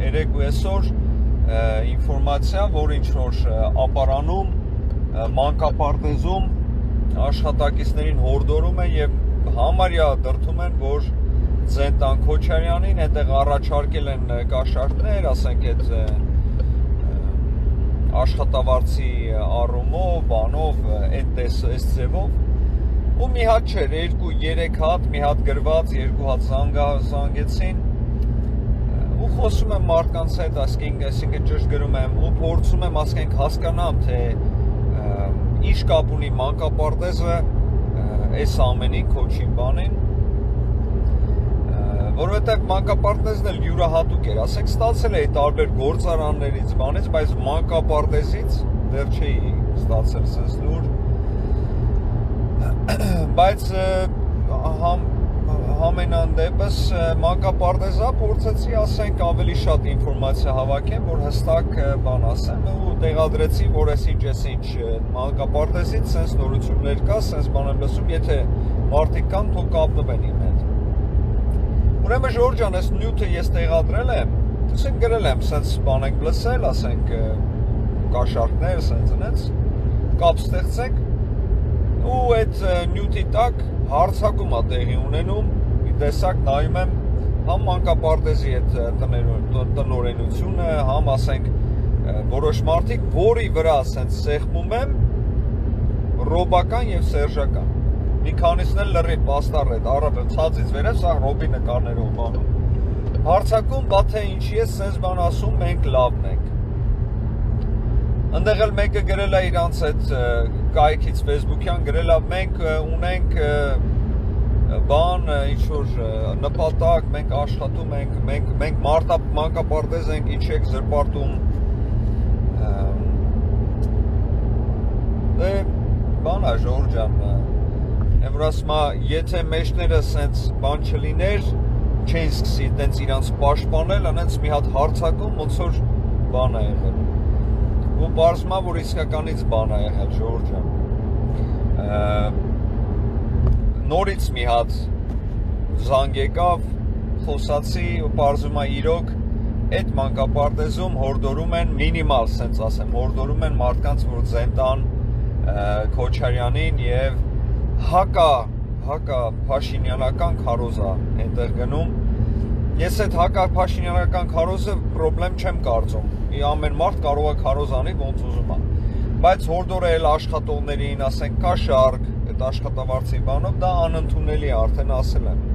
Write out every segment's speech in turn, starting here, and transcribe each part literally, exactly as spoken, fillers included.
երեկու այսօր ինֆորմացիա, որ ինչ-որ ապարանում, մանկապարտեզում աշխատակիցներին հորդորում են և համարյա դրդում են, որ Զենտան Քոչարյանին հետեղ առաջարկել են կաշառքներ, ասենք այդ աշխատավարձի առումով, բանով, այս ձևով ու մի հատ չէր, երկու, երեք հատ, մի հատ գրված, երկու հատ զանգեցին ու խոսում եմ մարդկանց հետ, այսինքն ճիշտ գրում եմ ու փորձում եմ ասենք հասկանամ, թե ինչ կապ ունի մանկապարտեզը այս ամենին, քոչին բանին, որովհետև մանկապարտեզն էլ յուրահատուկ էր, ասենք ստացել էի տարբեր գործարաններից բանից, բայց մանկապարտեզից դեռ չէի ստացել սենց լուր, բայց համենան դեպս մանկապարտեզա փորձեցի ասենք ավելի շատ ինֆորմացիա հավաքեմ, որ հստակ բան ասեմ ու տեղադրեցի, որ ես ինչ ես ինչ մանկապարտեզից սենց նորություններ կա, սենց բան եմ լսում, եթե մարդիկ կան, թող կապնվեն իմ հետ։ Ուրեմն Ժորժ ջան, այս նյութը ես տեղադրել եմ, ասենք գրել եմ, սենց բան ենք լսել, ասենք կաշառքներ, սենց ընեց, կապ ստեղծեք ու այդ նյութի տակ հարցակում է տեղի ունենում, մի տեսակ նայում եմ համ մանկապարտեզի այդ տնօրենությունը, համ ասենք որոշ մարդիկ, որի վրա սենց սեղմում եմ ռոբական և սերժական։ Մի քանիսն էլ լրիվ պաստառ է, առավել ցածից վերև, սա ռոբի նկարներով բանում։ Հարցակում, բա թե ինչի ես սենց բան ասում, մենք լավն ենք։ Ընդեղ էլ մեկը գրել է իրանց այդ կայքից Facebook-յան, գրել է մենք ունենք բան, ինչ-որ նպատակ, մենք աշխատում ենք, մենք մանկապարտեզ ենք, ինչ եք զրպարտում։ Դե, բան է, Ժորժ ջան, եմ որ ասում եթե մեջները սենց բան չլիներ, չեն սկսի տենց իրանց պաշտպանել, անենց մի հատ հարցակում, ոնց որ բան է եղել։ Ու պարզում է, որ իսկականից բան է եղել, Ժորժ ջան։ Նորից մի հատ զանգ եկավ, խոսացի ու պարզում է իրոք, այդ մանկապարտեզում հորդորում են, մինիմալ սենց ասեմ, հորդորում են մարդկանց, որ Զենտան Քոչարյանին և հակա, հակա Փաշինյանական քարոզա այնտեղ գնում։ Ես այդ հակա Փաշինյանական քարոզը պրոբլեմ չեմ կարծում։ Ամեն մարդ կարող է քարոզ անի, ոնց ուզում է։ Բայց հորդորել աշխատողներին, ասենք կաշառք, այդ աշխատավարձի բանով, դա անընդունելի է, արդեն ասել եմ։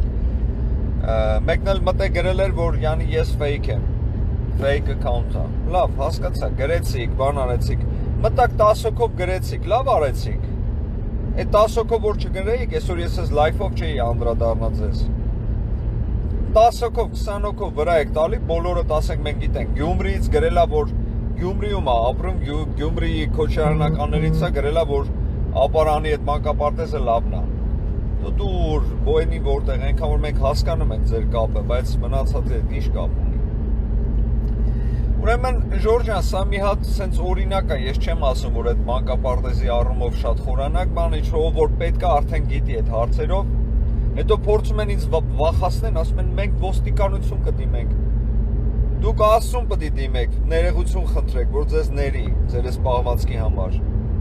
Մեկն էլ մտե գրել էր, որ յանի ես fake եմ, fake account է։ Լավ, հասկացա, գրեցիք, բան արեցիք, մտակ տասը հոգով գրեցիք, լավ արեցիք։ Այդ տասը հոգով որ չգրեիք, այսօր ես ես live-ով չէի անդրադառնա ձեզ։ տասը հոգով, քսան հոգով վրա եք տալի, բոլորդ ասենք մենք գիտենք, Գյումրիից գրելա, որ Գյումրիում է ապրում, Գյումրիի Քոչարյանականներից է գրելա, որ ապարանի այդ մանկապարտեզը լավն է։ Դուր, բոյնի որտեղ, այնքան որ մենք հասկանում ենք ձեր կապը, բայց մնացած այդ ինչ կապ ունի։ Ուրեմն, Ժորժ ջան, սա մի հատ սենց օրինակ է, ես չեմ ասում, որ այդ մանկապարտեզի առումով շատ խորանակ բան, ինչ-որ որ պետք է արդեն գիտի այդ հարցերով, հետո փորձում են ինձ վախացնեն, ասում են մենք ոստիկանություն կդիմենք։ Դուք ասում պիտի դիմեք, ներողություն խնդրեք, որ ձեզ ների, ձեր այս պահվածքի համար։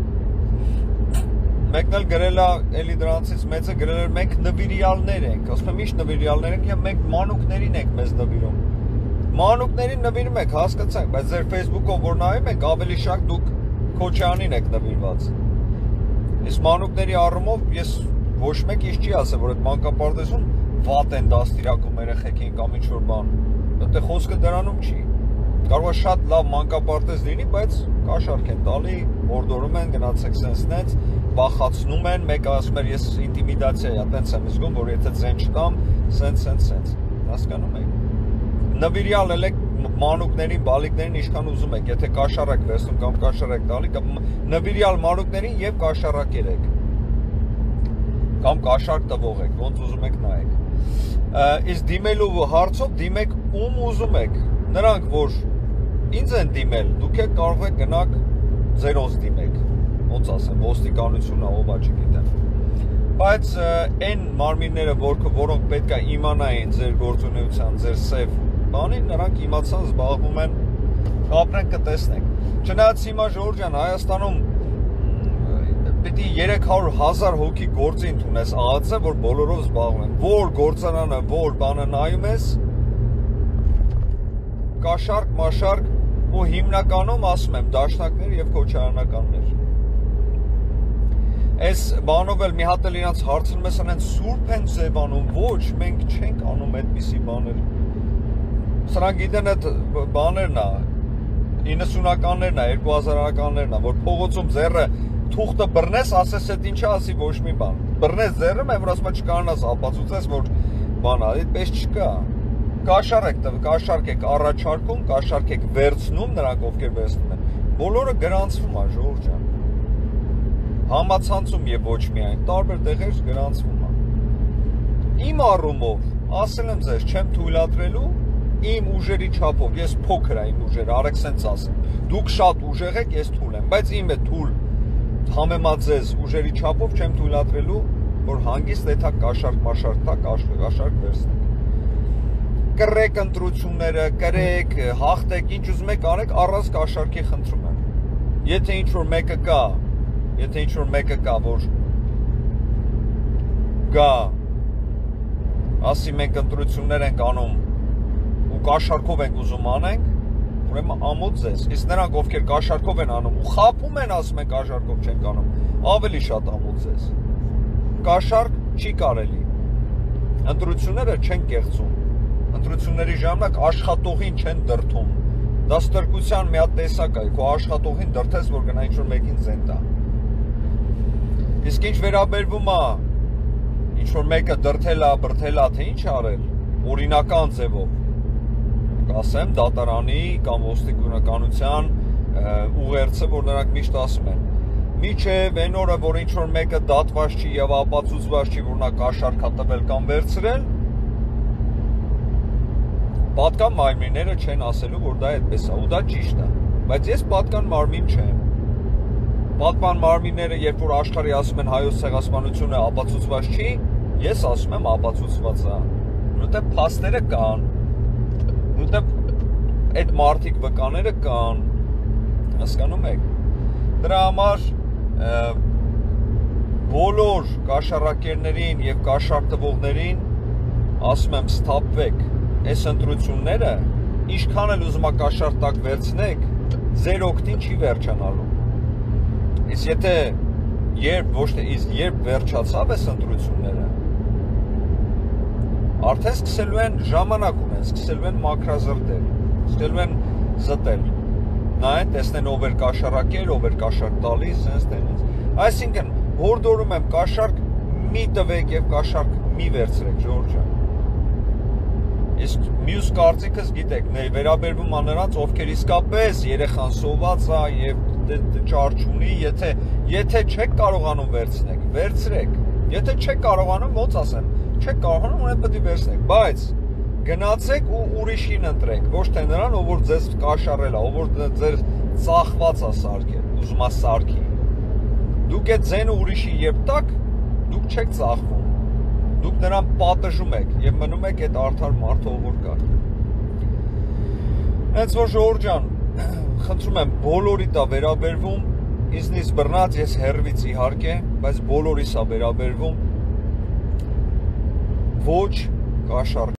Մեկն էլ գրել է, էլի դրանցից մեծը գրել էր, մենք նվիրյալներ ենք, ասում եմ, ինչ նվիրյալներ ենք, և մենք մանուկներին ենք մեզ նվիրում։ Մանուկներին նվիրում եք, հասկացանք, բայց ձեր Facebook-ով որ նայում եք, ավելի շատ դուք Քոչյանին եք նվիրված։ Իսկ մանուկների առումով ես ոչ մեկ ինչ չի ասել, որ այդ մանկապարտեզում վատ են դաստիարակում երեխեքին կամ ինչ-որ բան։ Դե խոսքը դրանում չի։ Կարող է շատ լավ մանկապարտեզ լինի, բայց կաշառք են տալի, հորդորում են, գնացեք սենց-նենց, վախացնում են, մեկը ասում էր ես ինտիմիդացիա է, տենց եմ զգում, որ եթե ձեն չտամ, սենց-սենց-սենց, հասկանում եք։ Նվիրյալ եք մանուկներին, բալիկներին ինչքան ուզում եք, եթե կաշառակ վերցնում կամ կաշառակ տալի, կամ նվիրյալ մանուկներին և կաշառակ երեք, կամ կաշառք տվող եք, ոնց ուզում եք նայեք։ Իսկ դիմելու հարցով դիմեք ում ուզում եք, նրանք, որ ինձ են դիմել, դուք եք կարող եք գնաք ձերոնց դիմեք, ոնց ասեմ, ոստիկանությունը ով է չգիտեմ։ Բայց այն մարմինները, որոնք պետք է իմանային ձեր գործունեության, ձեր սև բանին, նրանք իմացան զբաղվում են, ապրենք կտեսնենք։ Չնայած հիմա Ժորժ ջան, Հայաստանում պիտի երեք հարյուր հազար հոգի գործի ընդունես ԱԱՑ-ը, որ բոլորով զբաղվում են։ Որ գործարանը, որ բանը նայում ես, կաշարք, մաշարք, ու հիմնականում ասում եմ դաշնակներ եւ քոչարանականներ։ Այս բանով էլ մի հատ էլ իրանց հարցնում ես անեն սուրբ են ձևանում, ոչ, մենք չենք անում այդպիսի բաներ։ Սրանք գիտեն այդ բաներն է, իննսունականներն է, երկու հազարականներն է, որ փողոցում ձեռը թուղթը բռնես, ասես այդ ինչա, ասի ոչ մի բան։ Բռնես ձեռը, մեմ որ ասում չկարողանաս ապացուցես, որ բան է, այդպես չկա։ Կաշառք, կաշառք եք առաջարկում, կաշառք եք վերցնում, նրանք ովքեր վերցնում են։ Բոլորը գրանցվում է, Ժորժ ջան։ Համացանցում եւ ոչ միայն, տարբեր տեղեր գրանցվում է։ Իմ առումով, ասել եմ ձեզ, չեմ թույլատրելու իմ ուժերի չափով, ես փոքր եմ իմ ուժերը, արեք սենց ասեմ։ Դուք շատ ուժեղ եք, ես թույլ եմ, բայց իմ է թույլ համեմատ ձեզ ուժերի չափով չեմ թույլատրելու, որ հանգիստ էթա կաշառք, մաշարք, թա կաշառք վերցնեք։ Կրեք ընտրությունները, կրեք, հաղթեք, ինչ ուզում եք արեք, առանց կաշառքի խնդրում եմ։ Եթե ինչ-որ մեկը կա, եթե ինչ-որ մեկը կա, որ գա, ասի մենք ընտրություններ ենք անում ու կաշառքով ենք ուզում անենք, ուրեմն ամոթ ձեզ, իսկ նրանք ովքեր կաշառքով են անում ու խաբում են, ասում են կաշառքով չենք անում, ավելի շատ ամոթ ձեզ։ Կաշառք չի կարելի։ Ընտրությունները չեն կեղծում։ Ընտրությունների ժամանակ աշխատողին չեն դրթում։ Դա ստրկության մի հատ տեսակ է, քո աշխատողին դրթես, որ գնա ինչ-որ մեկին զեն տա։ Իսկ ինչ վերաբերվում է, ինչ-որ մեկը դրթել է, բրթել է, թե ինչ արել, օրինական ձևով, ասեմ, դատարանի կամ ոստիկանության ուղերձը, որ նրանք միշտ ասում են։ Միջև այն օրը, որ ինչ-որ մեկը դատված չի եւ ապացուցված չի, որ նա կաշառք է տվել կամ վերցրել, պատկան մարմինները չեն ասելու, որ դա այդպես է, ու դա ճիշտ է, բայց ես պատկան մարմին չեմ։ Պատկան մարմինները, երբ որ աշխարհի ասում են հայոց ցեղասպանությունը ապացուցված չի, ես ասում եմ ապացուցված է։ Որտեղ փաստերը կան, որտեղ այդ մարդիկ վկաները կան, հասկանում եք։ Դրա համար բոլոր կաշառակերներին եւ կաշառք տվողներին ասում եմ սթափվեք։ Այս ընտրությունները, ինչքան էլ ուզում եք կաշառք տակ վերցնեք, ձեր օգտին չի վերջանալու։ Իսկ եթե երբ ոչ թե իսկ երբ վերջացավ այս ընտրությունները, արդեն սկսելու են ժամանակ ունեն, սկսելու են մաքրազրտել, սկսելու են զտել։ Նայեն, տեսնեն ով էր կաշառակեր, ով էր կաշառք տալիս, sense տենից։ Այսինքն, հորդորում եմ կաշառք մի տվեք եւ կաշառք մի վերցրեք, Ժորժ ջան։ Իսկ մյուս կարծիքս գիտեք, վերաբերվում է նրանց, ովքեր իսկապես երեխան սոված է եւ ճարճ ունի, եթե եթե չեք կարողանում վերցնեք, վերցրեք։ Եթե չեք կարողանում, ոնց ասեմ, չեք կարողանում, ուրեմն պետք է վերցնեք, բայց գնացեք ու ուրիշին ընտրեք, ոչ թե նրան, ով որ ձեզ կաշառել է, ով որ ձեր ծախված է սարքել, ուզում է սարքի։ Դուք այդ ձենը ուրիշի երբ տաք, դուք չեք ծախվում։ Դուք նրան պատժում եք եւ մնում եք այդ արդար մարդը, ով որ կա։ Հենց որ Ժորժ ջան, խնդրում եմ, բոլորիդ է վերաբերվում, ինձնից բռնած ես հերվից իհարկե, բայց բոլորիս է վերաբերվում ոչ կաշառք